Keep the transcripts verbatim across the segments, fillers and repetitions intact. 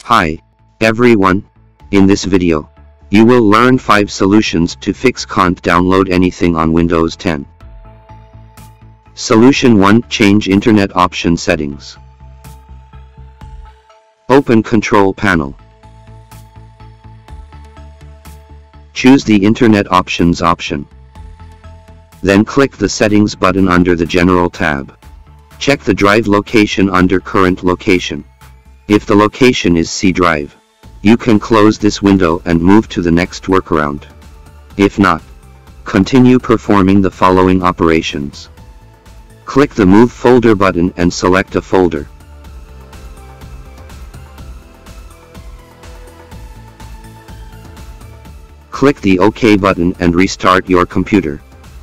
Hi, everyone. In this video, you will learn five solutions to fix can't download anything on Windows ten. Solution one. Change Internet Option Settings. Open Control Panel. Choose the Internet Options option. Then click the Settings button under the General tab. Check the drive location under Current Location. If the location is C drive, you can close this window and move to the next workaround. If not, continue performing the following operations. Click the Move Folder button and select a folder. Click the OK button and restart your computer.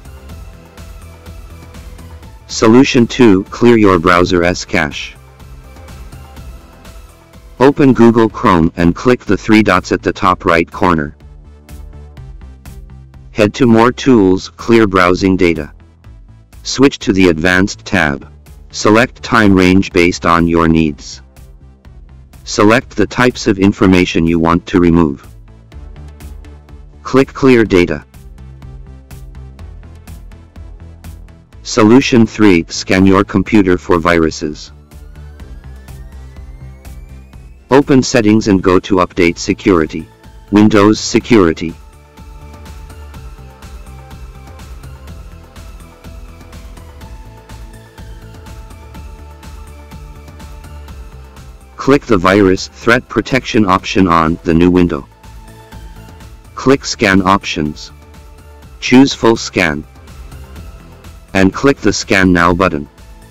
Solution two. Clear your browser's cache. Open Google Chrome and click the three dots at the top right corner. Head to More Tools, Clear Browsing Data. Switch to the Advanced tab. Select time range based on your needs. Select the types of information you want to remove. Click Clear Data. Solution three. Scan your computer for viruses. Open Settings and go to Update Security. Windows Security. Click the Virus Threat Protection option on the new window. Click Scan Options. Choose Full Scan. And click the Scan Now button.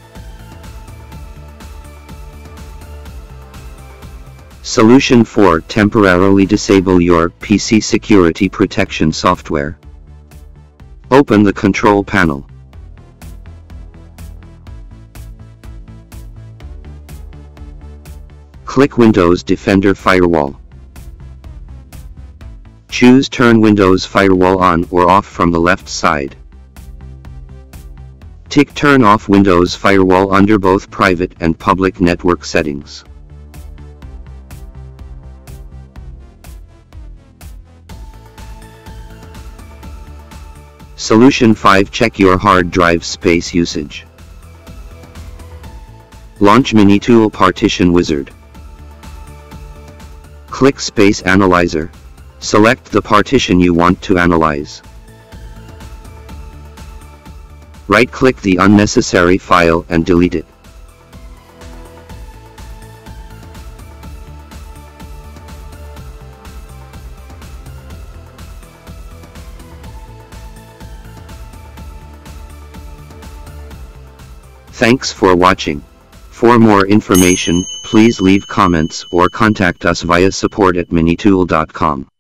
Solution four. Temporarily disable your P C security protection software. Open the Control Panel. Click Windows Defender Firewall. Choose Turn Windows Firewall on or off from the left side. Tick Turn off Windows Firewall under both private and public network settings. Solution five. Check your hard drive space usage. Launch Minitool Partition Wizard. Click Space Analyzer. Select the partition you want to analyze. Right-click the unnecessary file and delete it. Thanks for watching. For more information, please leave comments or contact us via support at minitool dot com.